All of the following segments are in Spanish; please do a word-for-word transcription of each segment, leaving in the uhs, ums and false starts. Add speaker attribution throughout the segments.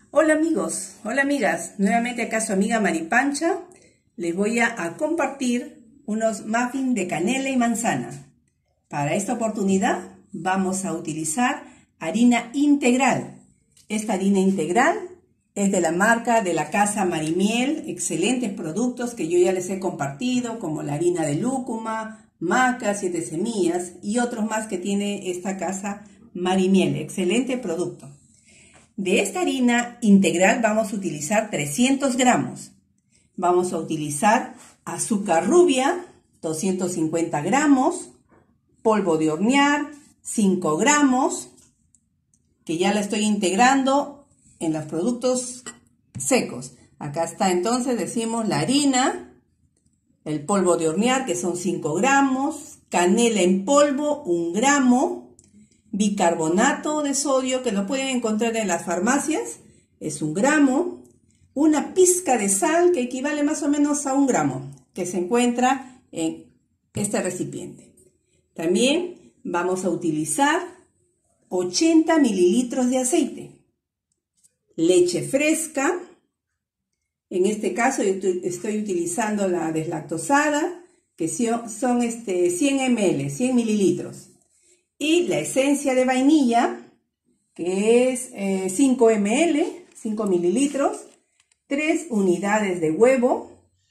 Speaker 1: Hola amigos, hola amigas, nuevamente acá su amiga Maripancha. Les voy a, a compartir unos muffins de canela y manzana. Para esta oportunidad vamos a utilizar harina integral. Esta harina integral es de la marca de la casa Marimiel, excelentes productos que yo ya les he compartido, como la harina de lúcuma, maca, siete semillas y otros más que tiene esta casa Marimiel, excelente producto. De esta harina integral vamos a utilizar trescientos gramos. Vamos a utilizar azúcar rubia, doscientos cincuenta gramos, polvo de hornear, cinco gramos, que ya la estoy integrando en los productos secos. Acá está entonces, decimos la harina, el polvo de hornear, que son cinco gramos, canela en polvo, un gramo, bicarbonato de sodio, que lo pueden encontrar en las farmacias, es un gramo, una pizca de sal, que equivale más o menos a un gramo, que se encuentra en este recipiente. También vamos a utilizar ochenta mililitros de aceite, leche fresca, en este caso yo estoy utilizando la deslactosada, que son este, cien mililitros, cien mililitros. Y la esencia de vainilla, que es eh, cinco mililitros, cinco mililitros, tres unidades de huevo.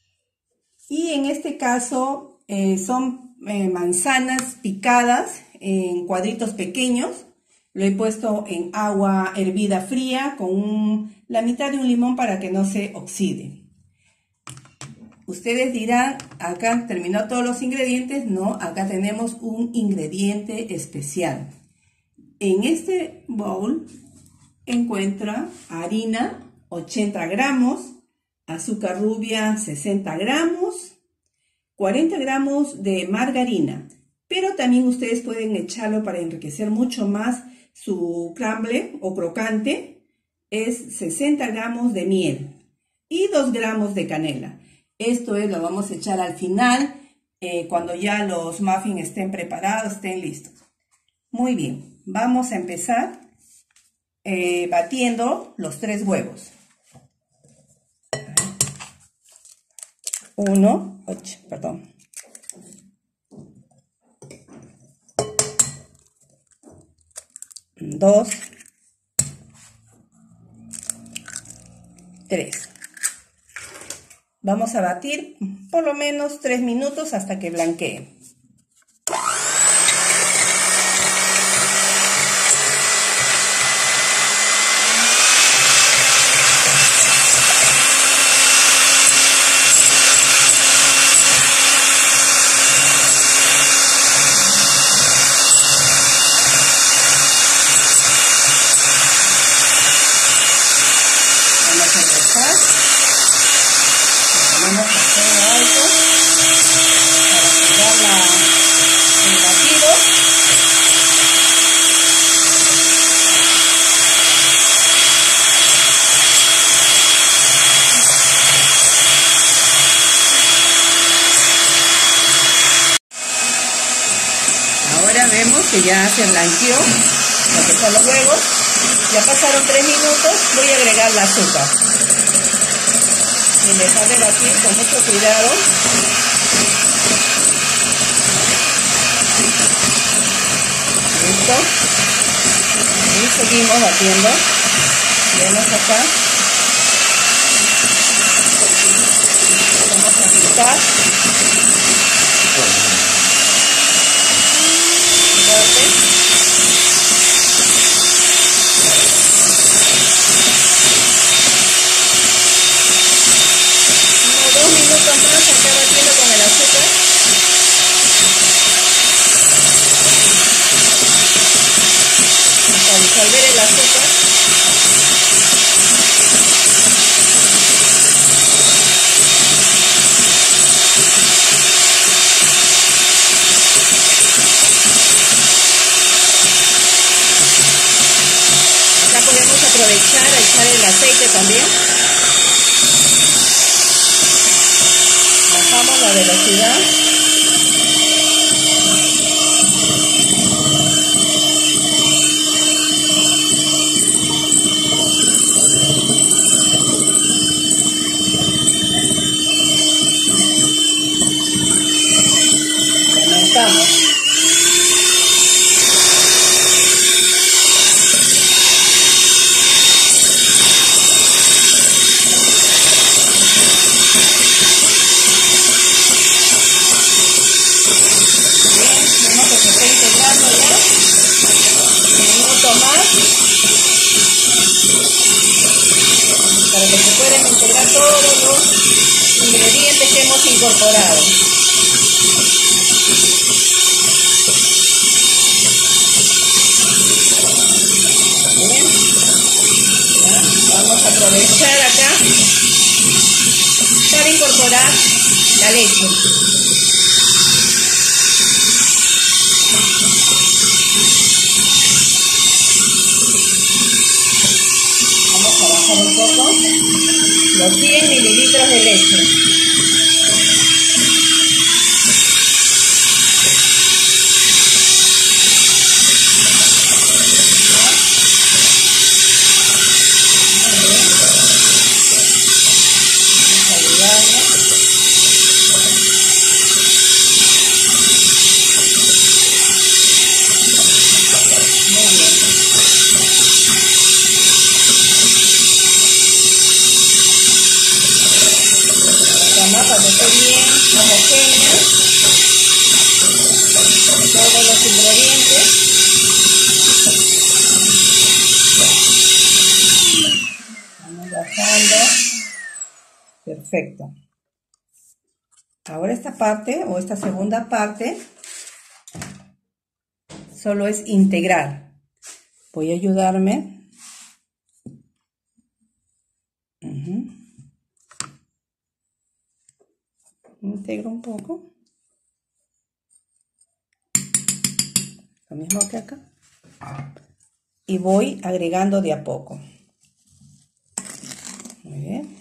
Speaker 1: Y en este caso eh, son eh, manzanas picadas en cuadritos pequeños. Lo he puesto en agua hervida fría con un, la mitad de un limón para que no se oxide. Ustedes dirán, acá terminó todos los ingredientes. No, acá tenemos un ingrediente especial. En este bowl encuentra harina, ochenta gramos, azúcar rubia, sesenta gramos, cuarenta gramos de margarina. Pero también ustedes pueden echarlo para enriquecer mucho más su crumble o crocante. Es sesenta gramos de miel y dos gramos de canela. Esto es, lo vamos a echar al final, eh, cuando ya los muffins estén preparados, estén listos. Muy bien, vamos a empezar eh, batiendo los tres huevos. Uno, ocho, perdón. Dos. Tres. Vamos a batir por lo menos tres minutos hasta que blanquee. Vamos a empezar. Vamos a hacer alto para pegar la, el batido. Ahora vemos que ya se blanqueó lo que son los huevos. Ya pasaron tres minutos, voy a agregar el azúcar. Y dejar de batir con mucho cuidado. Listo. Y seguimos batiendo. Vemos acá. Vamos a aplicar. Minutos más acá batiendo con el azúcar. Hasta disolver el azúcar. Acá podemos aprovechar a echar el aceite también. Bajamos la velocidad. todos los ingredientes que hemos incorporado. Bien. Ya, vamos a aprovechar acá para incorporar la leche. Vamos a bajar un poco los cien mililitros de leche. Para que esté bien homogénea todos los ingredientes. Vamos bajando. Perfecto. Ahora esta parte o esta segunda parte solo es integrar. Voy a ayudarme. Uh-huh. Integro un poco, lo mismo que acá, y voy agregando de a poco. Muy bien,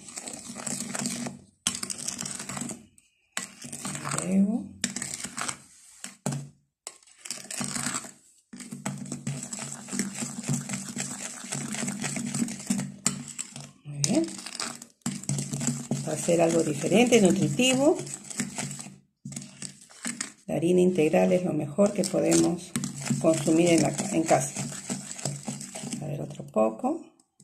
Speaker 1: agrego. Muy bien, va a ser algo diferente, nutritivo. La harina integral es lo mejor que podemos consumir en, la, en casa. A ver, otro poco.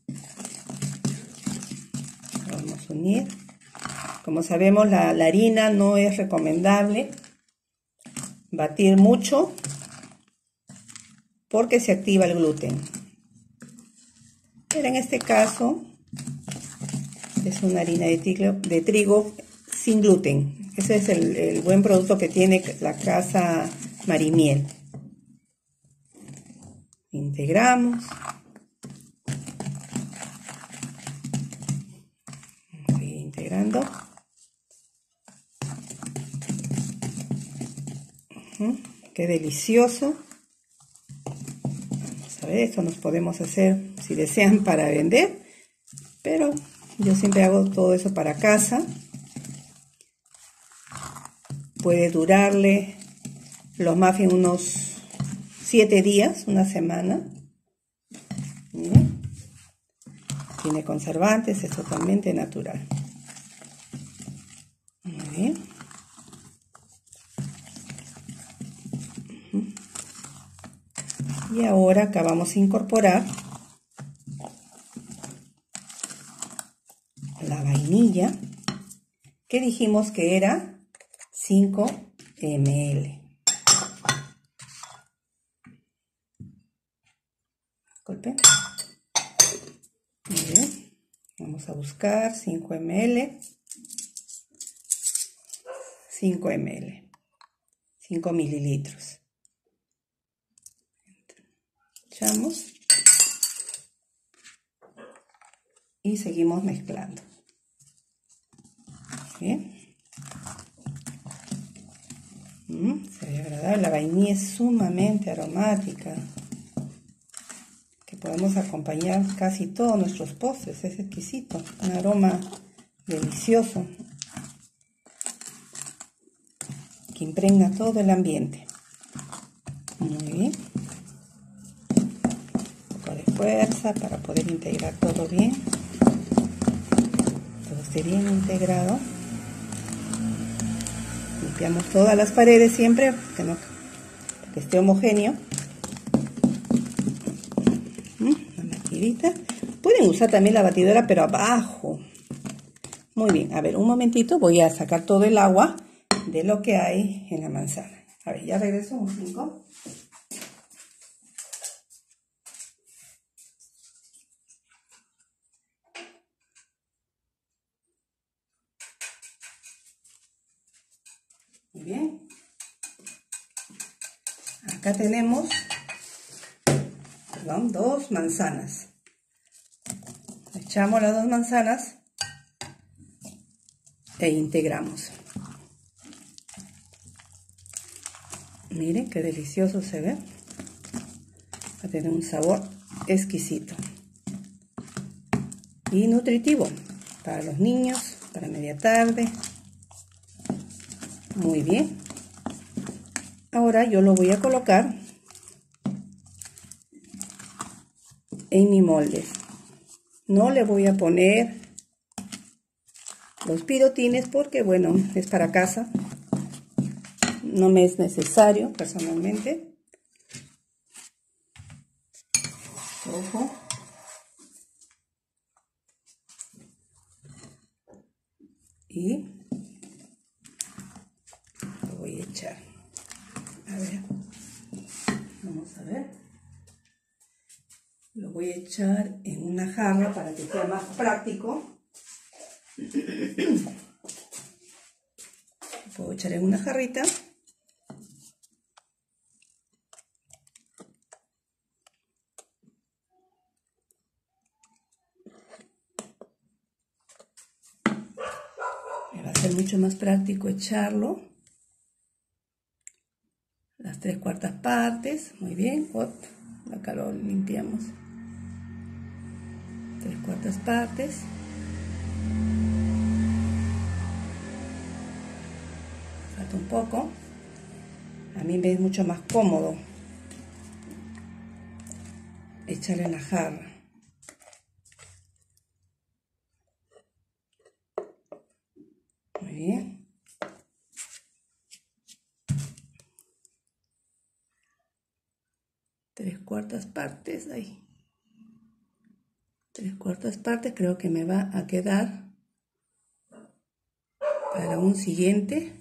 Speaker 1: Lo vamos a unir. Como sabemos, la, la harina no es recomendable batir mucho porque se activa el gluten. Pero en este caso es una harina de trigo, de trigo sin gluten. Ese es el, el buen producto que tiene la casa Marimiel. Integramos. Sigue integrando. Uh-huh. Qué delicioso. Vamos a ver, esto nos podemos hacer si desean para vender, pero yo siempre hago todo eso para casa. Puede durarle los muffins unos siete días, una semana. ¿Bien? Tiene conservantes, es totalmente natural. Muy bien. Y ahora acá vamos a incorporar la vainilla, que dijimos que era cinco mililitros. Disculpen. Muy bien. Vamos a buscar cinco mililitros. cinco mililitros. cinco mililitros. Echamos. Y seguimos mezclando. Bien. Mm, se ve agradable. La vainilla es sumamente aromática, que podemos acompañar casi todos nuestros postres. Es exquisito, un aroma delicioso que impregna todo el ambiente. Muy bien. Un poco de fuerza para poder integrar todo bien, todo esté bien integrado. Limpiamos todas las paredes siempre, que, no, que esté homogéneo. Una batidita. Pueden usar también la batidora, pero abajo. Muy bien, a ver, un momentito, voy a sacar todo el agua de lo que hay en la manzana. A ver, ya regreso un cinco. Muy bien. Acá tenemos, perdón, dos manzanas. Echamos las dos manzanas e integramos. Miren qué delicioso se ve. Va a tener un sabor exquisito y nutritivo para los niños, para media tarde. Muy bien. Ahora yo lo voy a colocar en mi molde. No le voy a poner los pirotines porque, bueno, es para casa. No me es necesario personalmente. Ojo. Y lo voy a echar. A ver. Vamos a ver. Lo voy a echar en una jarra para que sea más práctico. Lo puedo echar en una jarrita. Me va a ser mucho más práctico echarlo. Las tres cuartas partes. Muy bien. Acá lo limpiamos. Tres cuartas partes. Falta un poco. A mí me es mucho más cómodo echarle en la jarra. Muy bien. Tres cuartas partes ahí. Tres cuartas partes creo que me va a quedar para un siguiente.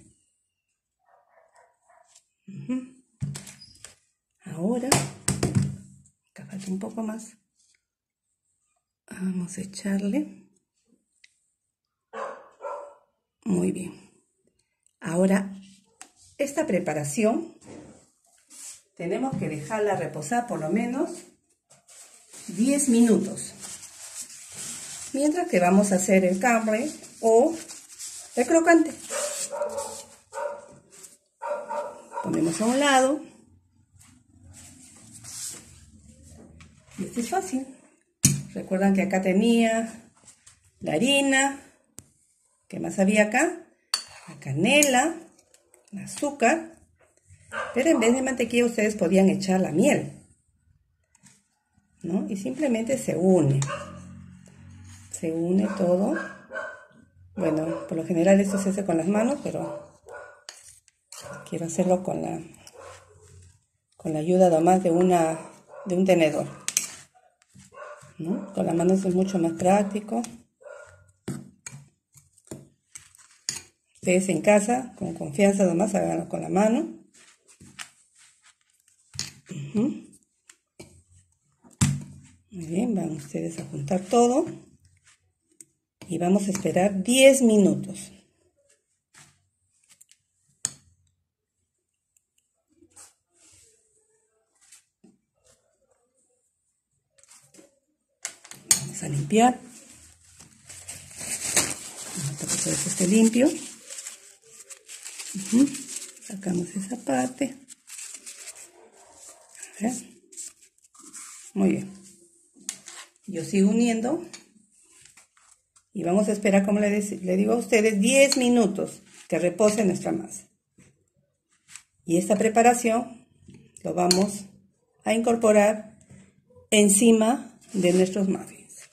Speaker 1: Uh-huh. Ahora, acá falta un poco más. Vamos a echarle. Muy bien. Ahora, esta preparación tenemos que dejarla reposar por lo menos diez minutos. Mientras que vamos a hacer el cambre o el crocante. Ponemos a un lado. Y esto es fácil. Recuerdan que acá tenía la harina. ¿Qué más había acá? La canela, el azúcar. Pero en vez de mantequilla ustedes podían echar la miel, ¿no? Y simplemente se une. Se une todo. Bueno, por lo general esto se hace con las manos, pero quiero hacerlo con la, con la ayuda además de, una, de un tenedor, ¿no? Con las manos es mucho más práctico. Ustedes en casa, con confianza además, háganlo con la mano. Uh-huh. Muy bien, van ustedes a juntar todo. Y vamos a esperar diez minutos. Vamos a limpiar. Para que todo esto esté limpio. Uh-huh. Sacamos esa parte. A ver. Muy bien. Yo sigo uniendo. Y vamos a esperar, como le, le digo a ustedes, diez minutos que repose nuestra masa. Y esta preparación lo vamos a incorporar encima de nuestros muffins.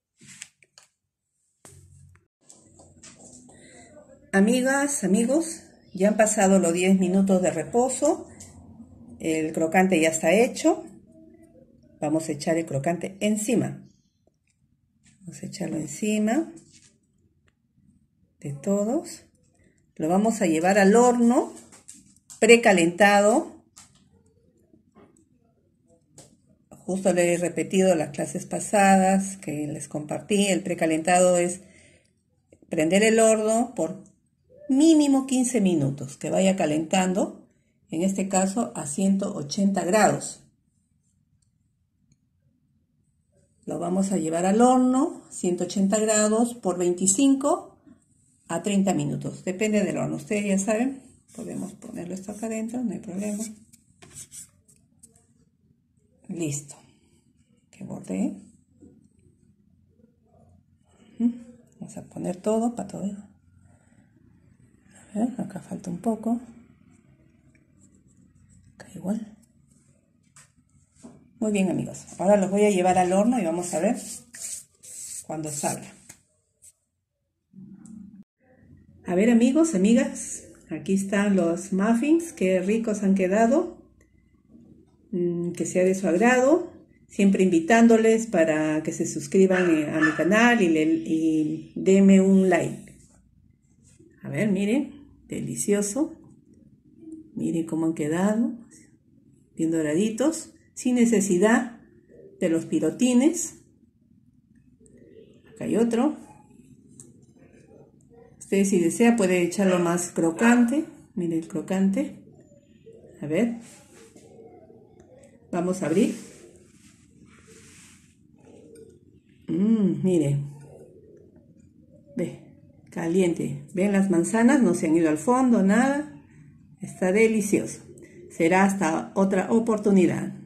Speaker 1: Amigas, amigos, ya han pasado los diez minutos de reposo. El crocante ya está hecho. Vamos a echar el crocante encima. Vamos a echarlo encima de todos. Lo vamos a llevar al horno precalentado. Justo le he repetido las clases pasadas que les compartí. El precalentado es prender el horno por mínimo quince minutos, que vaya calentando, en este caso a ciento ochenta grados. Lo vamos a llevar al horno, ciento ochenta grados por veinticinco a treinta minutos, depende del horno. Ustedes ya saben, podemos ponerlo esto acá adentro, no hay problema. Listo, que bordee. Vamos a poner todo para todo. A ver, acá falta un poco. Acá igual. Muy bien, amigos. Ahora los voy a llevar al horno y vamos a ver cuando salga. A ver, amigos, amigas, aquí están los muffins. Qué ricos han quedado. Que sea de su agrado. Siempre invitándoles para que se suscriban a mi canal y, le, y denme un like. A ver, miren, delicioso. Miren cómo han quedado, bien doraditos, sin necesidad de los pirotines. Acá hay otro. Ustedes, si desea, pueden echarlo más crocante. Miren el crocante. A ver. Vamos a abrir. Mmm, miren. Ve, caliente. ¿Ven las manzanas? No se han ido al fondo, nada. Está delicioso. Será hasta otra oportunidad.